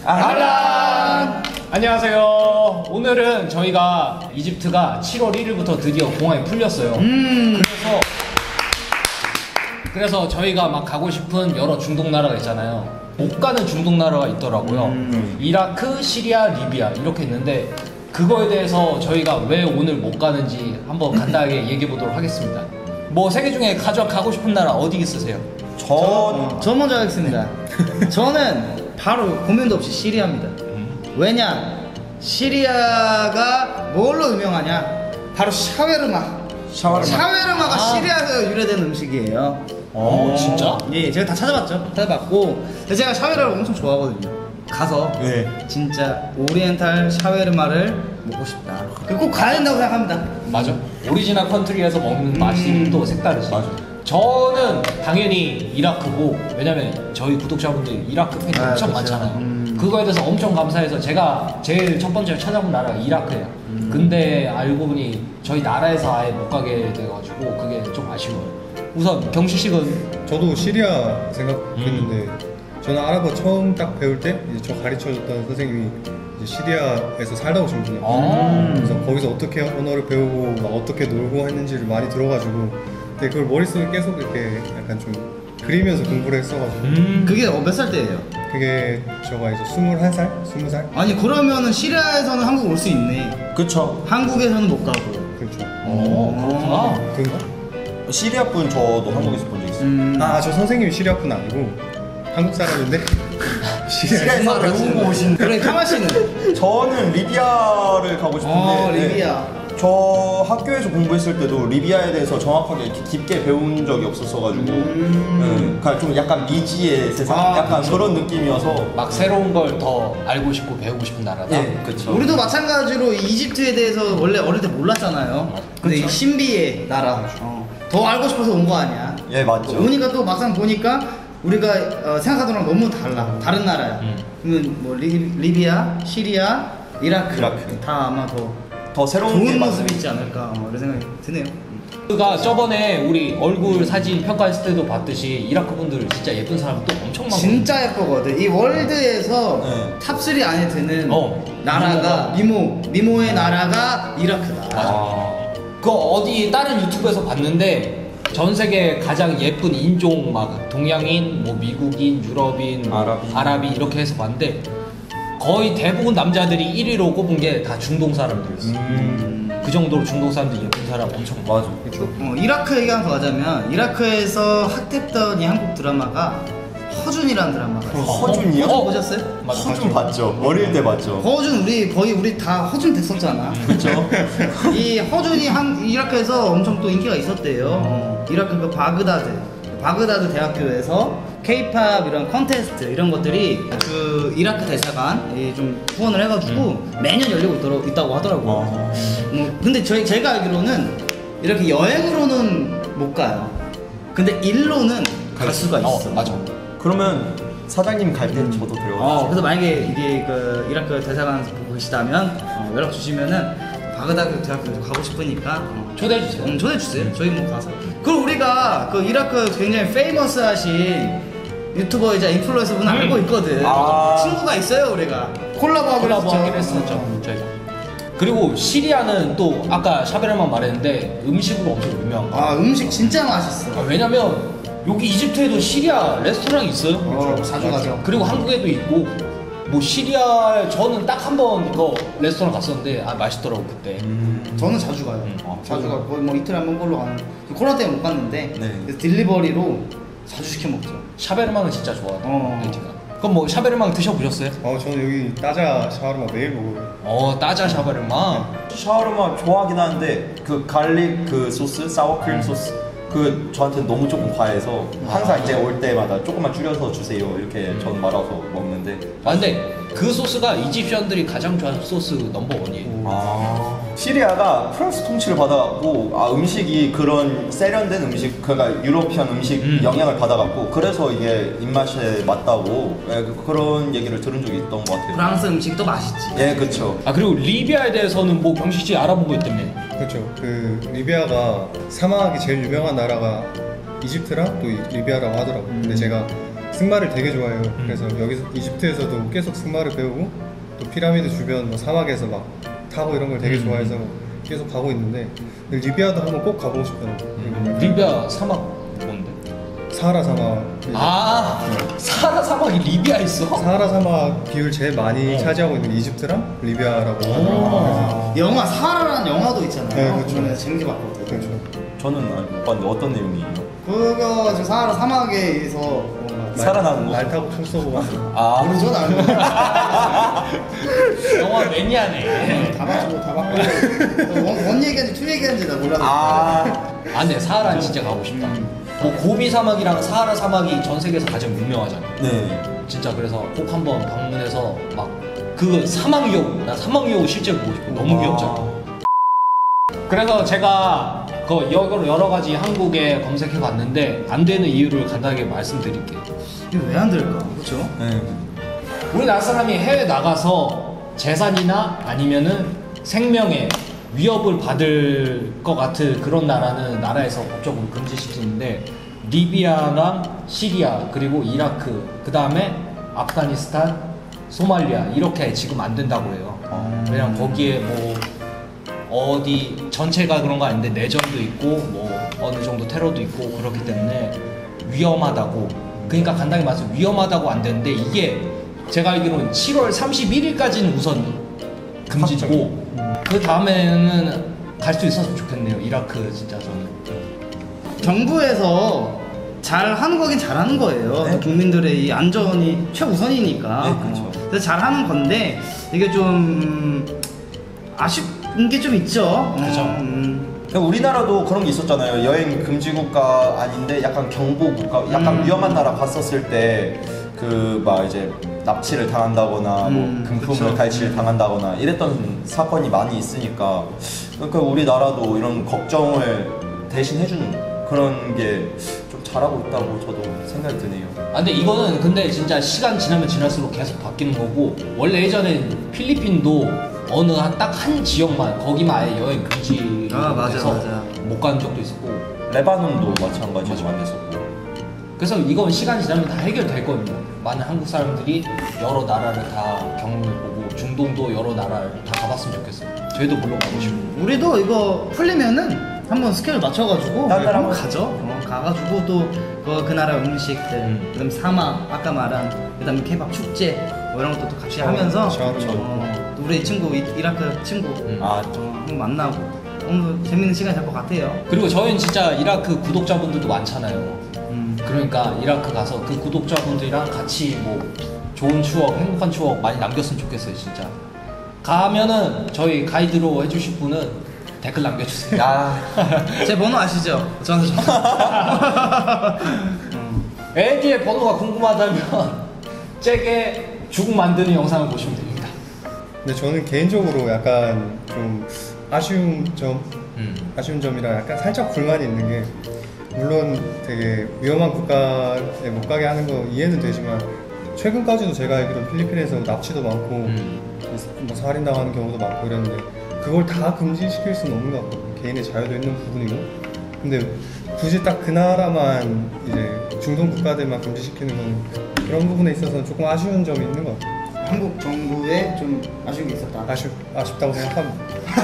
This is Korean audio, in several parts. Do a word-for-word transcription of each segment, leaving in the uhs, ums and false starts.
아란! 안녕하세요. 오늘은 저희가 이집트가 칠월 일일부터 드디어 공항에 풀렸어요. 음. 그래서 그래서 저희가 막 가고 싶은 여러 중동 나라가 있잖아요. 못 가는 중동 나라가 있더라고요. 음. 이라크, 시리아, 리비아 이렇게 있는데 그거에 대해서 저희가 왜 오늘 못 가는지 한번 간단하게 얘기해 보도록 하겠습니다. 뭐 세계 중에 가져 가고 싶은 나라 어디 있으세요? 저, 어, 저 먼저 하겠습니다. 저는 바로 고민도 없이 시리아입니다. 음. 왜냐? 시리아가 뭘로 유명하냐? 바로 샤웨르마. 샤웨르마. 샤웨르마가 아. 시리아에서 유래된 음식이에요. 어, 진짜? 예, 제가 다 찾아봤죠. 찾아봤고, 제가 샤웨르마를 엄청 좋아하거든요. 가서 네. 진짜 오리엔탈 샤웨르마를 먹고 싶다. 꼭 가야 된다고 생각합니다. 맞아. 오리지널 컨트리에서 먹는 음. 맛이 또 색다르지. 맞아. 저는 당연히 이라크고, 왜냐면 저희 구독자분들이 이라크 팬이 아, 엄청 그렇죠. 많잖아요. 음. 그거에 대해서 엄청 감사해서 제가 제일 첫 번째로 찾아본 나라가 이라크예요. 음. 근데 알고 보니 저희 나라에서 아예 못 가게 돼가지고 그게 좀 아쉬워요. 우선 경식식은 저도 시리아 생각했는데 음. 저는 아랍어 처음 딱 배울 때 이제 저 가르쳐줬던 선생님이 이제 시리아에서 살다 오신 분이에요. 아. 그래서 거기서 어떻게 언어를 배우고 막 어떻게 놀고 했는지를 많이 들어가지고 근데 그걸 머릿속에 계속 이렇게 약간 좀 그리면서 공부를 했어가지고 음. 그게 몇 살 때예요? 그게 저가 이제 스물한 살? 스무 살? 아니 그러면은 시리아에서는 한국 올 수 있네. 그쵸. 한국에서는 못 가고. 그렇죠. 오, 그렇구나. 그런가? 시리아 분 저도 한국에서 본 적 있어요. 음. 아, 저 선생님이 시리아 분 아니고 한국 사람인데 시리아에서 배우고 오신. 그래, 카마 씨는? 저는 리비아를 가고 싶은데. 어, 리비아. 네. 저 학교에서 공부했을 때도 리비아에 대해서 정확하게 이렇게 깊게 배운 적이 없었어가지고 음. 네, 그냥 좀 약간 미지의 세상, 아, 약간 그쵸. 그런 느낌이어서 막 새로운 걸 더 알고 싶고 배우고 싶은 나라다. 네, 그렇죠. 우리도 마찬가지로 이집트에 대해서 원래 어릴 때 몰랐잖아요. 근데 이 신비의 나라, 어. 더 알고 싶어서 온 거 아니야? 예, 맞죠. 오니까 또 막상 보니까 우리가 어, 생각하던 거랑 너무 달라. 다른 나라야. 음. 그러면 뭐 리, 리비아, 시리아, 이라크, 이라크. 다 아마 더 더 새로운 좋은 모습이 있지 않을까 어, 이런 생각이 드네요. 그가 저번에 우리 얼굴 사진 평가했을 때도 봤듯이 이라크 분들 진짜 예쁜 사람 또 엄청 많고 진짜 예쁘거든. 이 월드에서 네. 탑쓰리 안에 드는 어, 나라가 미모 미모의 나라가 이라크다. 아. 그거 어디 다른 유튜브에서 봤는데 전 세계 가장 예쁜 인종 막 동양인, 뭐 미국인, 유럽인, 아랍인, 아랍인 이렇게 해서 봤는데 거의 대부분 남자들이 일 위로 꼽은 게 다 중동 사람들이었어. 음. 그 정도로 중동 사람들 예쁜 사람 엄청 맞아. 그렇죠. 어, 이라크 얘기한 거 하자면 이라크에서 핫했던 이 한국 드라마가 허준이라는 드라마가 있어요. 허준이요? 허준 보셨어요? 맞아, 허준 봤죠. 어릴 때 봤죠. 허준 우리 거의 우리 다 허준 됐었잖아. 그렇죠. 이 허준이 한 이라크에서 엄청 또 인기가 있었대요. 어. 이라크 그 바그다드 바그다드 대학교에서 K-팝 이런 컨테스트 이런 것들이 그 이라크 대사관이 좀 후원을 해가지고 음. 매년 열리고 있더라, 있다고 하더라고요. 어. 뭐 근데 저희 제가 알기로는 이렇게 여행으로는 못 가요. 근데 일로는 갈 수가 있어. 어, 맞아. 그러면 사장님 갈 때는 저도 데려가세요. 어, 그래서 만약에 이게 그 이라크 대사관 보고 계시다면 어, 연락 주시면은 바그다드 대학교 가고 싶으니까 어, 초대해 주세요. 응, 초대해 주세요. 음. 저희 뭐 가서. 그리고 우리가 그 이라크 굉장히 페이머스하신 유튜버이자 인플루언서 분 음. 알고 있거든. 아. 친구가 있어요, 우리가. 콜라보 콜라보 하기로 했었죠. 음. 저희가. 그리고 시리아는 또 아까 샤베르만 말했는데 음식으로 엄청 유명한 거. 아, 음식 진짜 맛있어. 아, 왜냐면 여기 이집트에도 시리아 레스토랑이 있어요. 어, 자주 가죠. 그리고 한국에도 있고 뭐 시리아 저는 딱 한 번 그 레스토랑 갔었는데 아 맛있더라고 그때. 음. 저는 자주 가요. 음. 어, 자주 가고 거의 뭐 이틀에 한 번 걸로 가는. 코로나 때문에 못 갔는데 네. 그래서 딜리버리로 자주 시켜 먹죠. 샤베르망은 진짜 좋아요. 어. 그럼 뭐 샤베르망 드셔보셨어요? 어, 저는 여기 따자 샤워르마 매일 먹어요. 어, 따자 샤베르망. 샤워르마 좋아하긴 하는데 그 갈릭 그 소스, 사워크림 음. 소스 그 저한테 너무 조금 과해서 항상 아. 이제 올 때마다 조금만 줄여서 주세요 이렇게 음. 저는 말아서 먹는데. 아, 근데 그 소스가 이집션들이 가장 좋아하는 소스 넘버원이에요. 아. 시리아가 프랑스 통치를 받아갖고 아, 음식이 그런 세련된 음식, 그러니까 유러피안 음식 음. 영향을 받아갖고 그래서 이게 입맛에 맞다고 예, 그런 얘기를 들은 적이 있던 것 같아요. 프랑스 음식도 맛있지. 예, 그렇죠. 아, 그리고 리비아에 대해서는 뭐 경식 씨 알아본 거 있다며? 그렇죠. 그 리비아가 사막이 제일 유명한 나라가 이집트랑 또 리비아라고 하더라고요. 음. 근데 제가 승마를 되게 좋아해요. 그래서 여기서 이집트에서도 계속 승마를 배우고 또 피라미드 주변 뭐 사막에서 막 타고 이런 걸 되게 좋아해서 계속 가고 있는데 리비아도 한번 꼭 가보고 싶더라고요. 그리고 리비아 사막 뭔데? 사하라 사막. 아 사하라 사막이 리비아에 있어? 사하라 사막 비율 제일 많이 어. 차지하고 있는 게 이집트랑 리비아라고 하더라고요. 그래서 영화 사하라라는 영화도 있잖아요. 네, 그렇죠. 그거는 재밌게 봤거든요. 그렇죠. 저는 아직 못 봤는데 어떤 내용이에요? 그거 지금 사하라 사막에 의해서 뭔가 말- 살아나는 거? 말 타고 총 쏘고 막. 아 모르죠 나는. 영화 매니아네. 다 봤고 다 봤고. 원, 원 얘기하는지 투 얘기하는지 나 몰라. 아, 아 근데 사하라 진짜 가고 싶다. 뭐 고비 사막이랑 사하라 사막이 전 세계에서 가장 유명하잖아. 네. 진짜 그래서 꼭 한번 방문해서 막 그 사막 여우, 나 사막 여우 실제로 보고 싶어. 너무 귀엽잖아. 그래서 제가 그 여러 여러 가지 한국에 검색해 봤는데 안 되는 이유를 간단하게 말씀드릴게요. 이거 왜 안 될까? 그렇죠? 네. 우리나라 사람이 해외 나가서 재산이나 아니면은 생명에 위협을 받을 것 같은 그런 나라는 나라에서 법적으로 금지시키는데 리비아랑 시리아 그리고 이라크 그 다음에 아프가니스탄, 소말리아 이렇게 지금 안 된다고 해요. 왜냐면 거기에 뭐 어디 전체가 그런 거 아닌데 내전도 있고 뭐 어느 정도 테러도 있고 그렇기 때문에 위험하다고. 그러니까 간단히 말해서 위험하다고 안 되는데 이게 제가 알기로는 칠월 삼십일일까지는 우선 금지고 그 다음에는 갈 수 있었으면 좋겠네요. 이라크 진짜 저는. 정부에서 잘 하는 거긴 잘 하는 거예요. 네. 국민들의 이 안전이 최우선이니까. 네, 그렇죠. 어, 그래서 잘 하는 건데 이게 좀 아쉬운 게 좀 있죠. 어, 그죠. 음. 우리나라도 그런 게 있었잖아요. 여행 금지 국가 아닌데 약간 경보 국가, 약간 음. 위험한 나라 갔었을 때 그 막 이제 납치를 당한다거나 음, 뭐 금품을 그쵸. 갈취를 당한다거나 이랬던 사건이 많이 있으니까 그러니까 우리나라도 이런 걱정을 대신 해주는 그런 게 좀 잘하고 있다고 저도 생각이 드네요. 아 근데 이거는 근데 진짜 시간 지나면 지날수록 계속 바뀌는 거고 원래 예전엔 필리핀도 어느 딱 한 지역만 거기만 아예 여행 금지 아, 맞아, 돼서 맞아. 못 가는 적도 있었고 레바논도 마찬가지로 안 됐었고. 그래서 이건 시간 지나면 다 해결될 겁니다. 많은 한국 사람들이 여러 나라를 다 경험해보고 중동도 여러 나라를 다 가봤으면 좋겠어요. 저희도 물론 가고 싶고. 우리도 이거 풀리면은 한번 스케줄 맞춰가지고 딴 나라 한번 한번 가죠. 어, 가가지고 또 그 그 나라 음식들, 음. 그다음 사막 아까 말한, 그다음 케밥 축제 뭐 이런 것도 또 같이 샤워, 하면서 샤워도 어, 또 우리 친구 이- 이라크 친구 음. 아, 어, 한번 만나고 너무 재밌는 시간이 될 것 같아요. 그리고 저희는 진짜 이라크 구독자분들도 많잖아요. 음. 그러니까 이라크 가서 그 구독자분들이랑 같이 뭐 좋은 추억, 행복한 추억 많이 남겼으면 좋겠어요, 진짜. 가면은 저희 가이드로 해주실 분은 댓글 남겨주세요. 야, 제 번호 아시죠? 저한테 좀. 애기의 번호가 궁금하다면 잭의 죽 만드는 영상을 보시면 됩니다. 근데 저는 개인적으로 약간 좀 아쉬운 점, 음. 아쉬운 점이라 약간 살짝 불만이 있는 게 물론 되게 위험한 국가에 못 가게 하는 거 이해는 되지만 최근까지도 제가 알기로 필리핀에서 납치도 많고 음. 뭐 살인당하는 경우도 많고 이랬는데 그걸 다 금지시킬 수는 없는 것 같거든요. 개인의 자유도 있는 부분이고 근데 굳이 딱 그 나라만 이제 중동 국가들만 금지시키는 건 그런 부분에 있어서 조금 아쉬운 점이 있는 것 같아요. 한국 정부에 좀 아쉬운 게 있었다. 아쉽, 아쉽다고 생각합니다.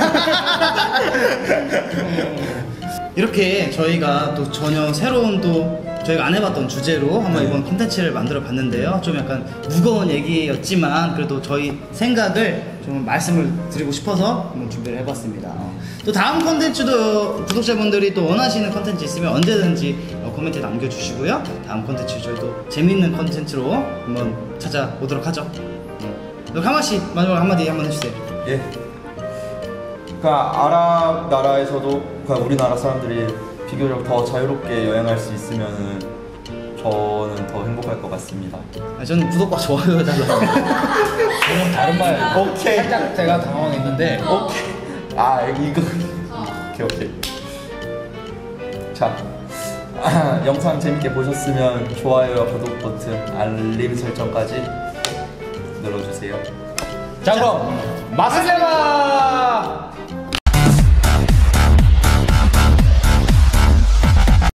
이렇게 저희가 또 전혀 새로운 또 저희가 안 해봤던 주제로 한번 이번 콘텐츠를 만들어 봤는데요. 좀 약간 무거운 얘기였지만 그래도 저희 생각을 좀 말씀을 드리고 싶어서 한번 준비를 해봤습니다. 어. 또 다음 콘텐츠도 구독자분들이 또 원하시는 콘텐츠 있으면 언제든지 어, 코멘트 남겨주시고요. 다음 콘텐츠 저희도 재밌는 콘텐츠로 한번 찾아오도록 하죠. 어. 가마씨 마지막 한마디 한번 해주세요. 예. 그러니까 아랍 나라에서도 그러니까 우리나라 사람들이 비교적 더 자유롭게 여행할 수 있으면은 저는 더 행복할 것 같습니다. 아, 저는 구독과 좋아요 해달라고. 저는 다른 말 오케이. 살짝 제가 당황했는데 오케이. 아 이거 오케이 오케이. 자 영상 재밌게 보셨으면 좋아요와 구독 버튼, 알림 설정까지 눌러주세요. 자 그럼 마슬레마